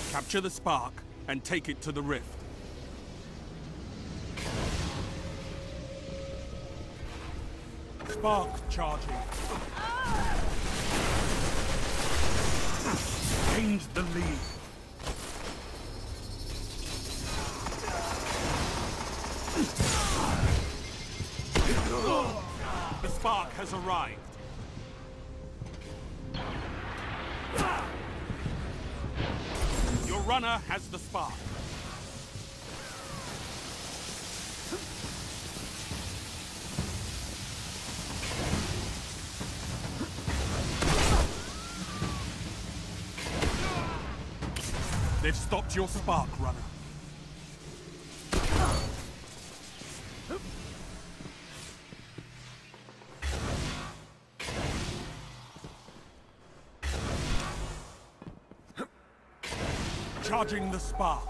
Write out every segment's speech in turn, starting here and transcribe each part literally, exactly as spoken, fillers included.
Capture the spark and take it to the rift. Spark charging. Gained the lead. The spark has arrived. Your runner has the spark. They've stopped your spark, runner. Charging the spark.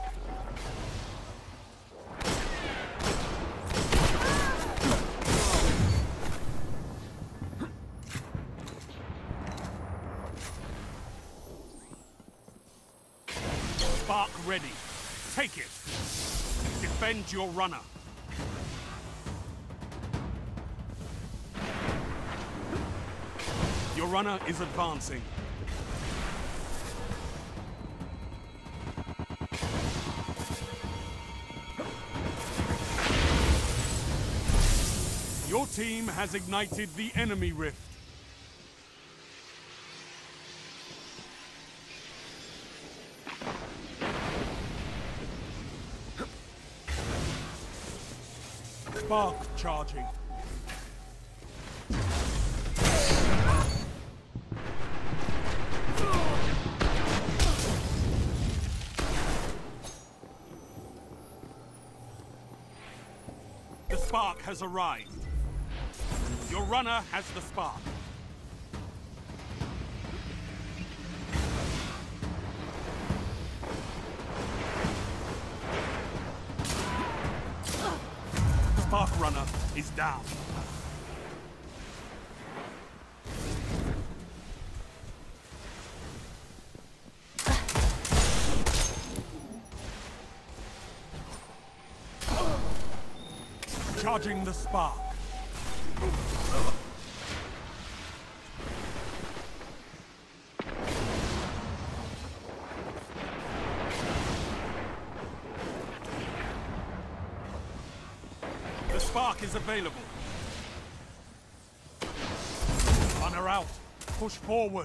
Spark ready. Take it. Defend your runner. Your runner is advancing. Your team has ignited the enemy rift. Spark charging. The spark has arrived. Your runner has the spark. Spark runner is down. Charging the spark. The spark is available. Runner out. Push forward.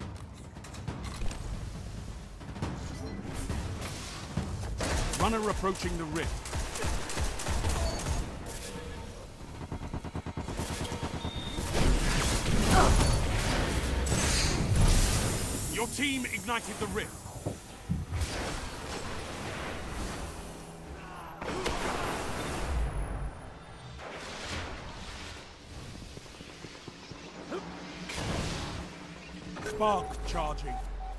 Runner approaching the rift. Your team ignited the rift. Spark charging.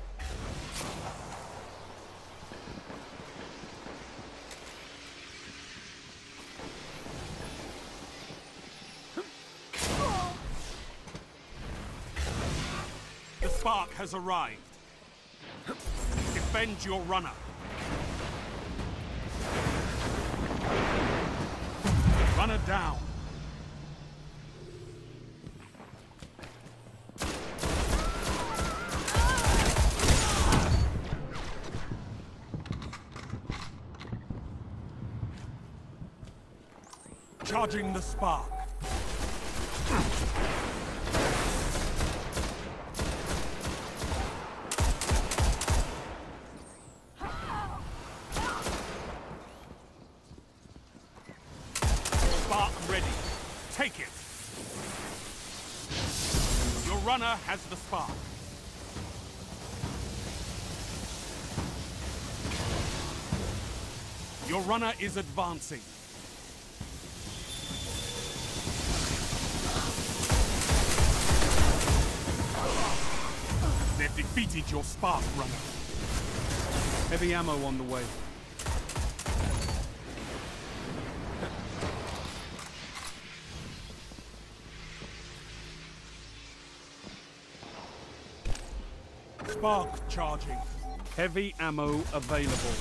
The spark has arrived. Defend your runner. Runner down. Charging the spark. Spark ready. Take it. Your runner has the spark. Your runner is advancing. They've defeated your spark runner. Heavy ammo on the way. Spark charging. Heavy ammo available.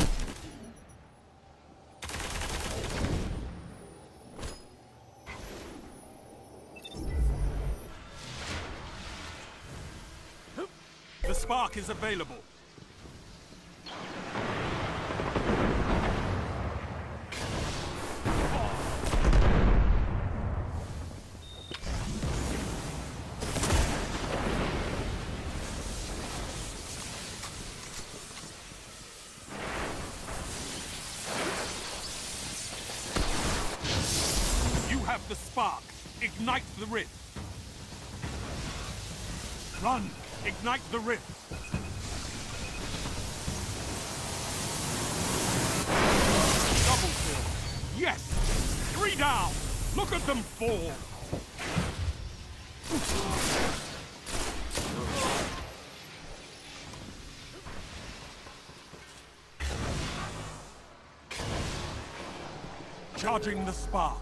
The spark is available. You have the spark. Ignite the rift. Run! Ignite the rift! Double kill! Yes! Three down! Look at them fall! Charging the spark!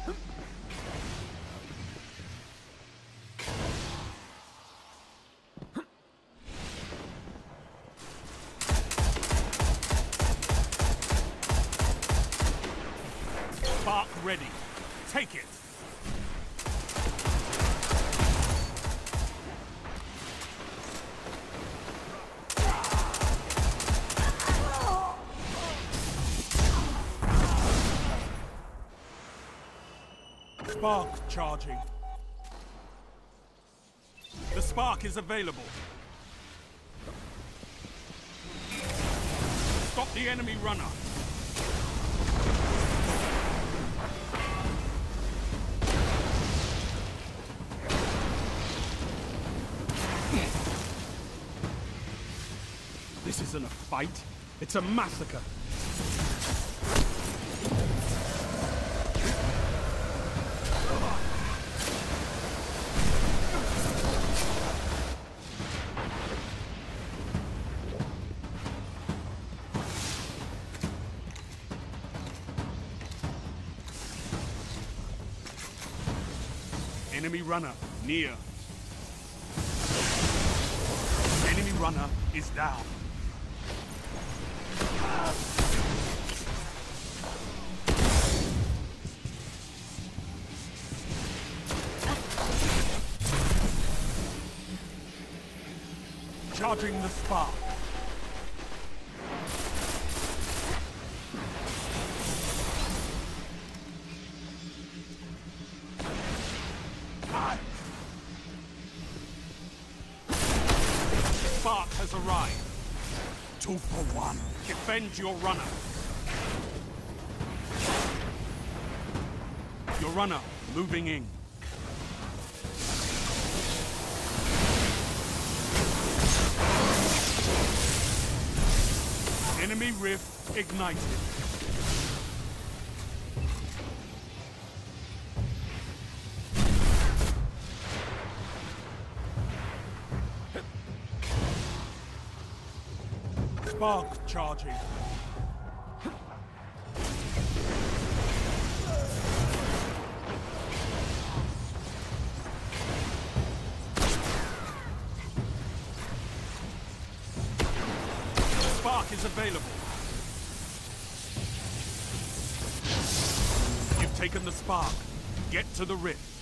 Spark ready. Take it. Spark charging. The spark is available. Stop the enemy runner. This isn't a fight, it's a massacre. Enemy runner near. Enemy runner is down. Charging the spark. Spark has arrived. Two for one. Defend your runner. Your runner moving in. Enemy rift ignited. Spark charging. Spark is available. You've taken the spark. Get to the rift.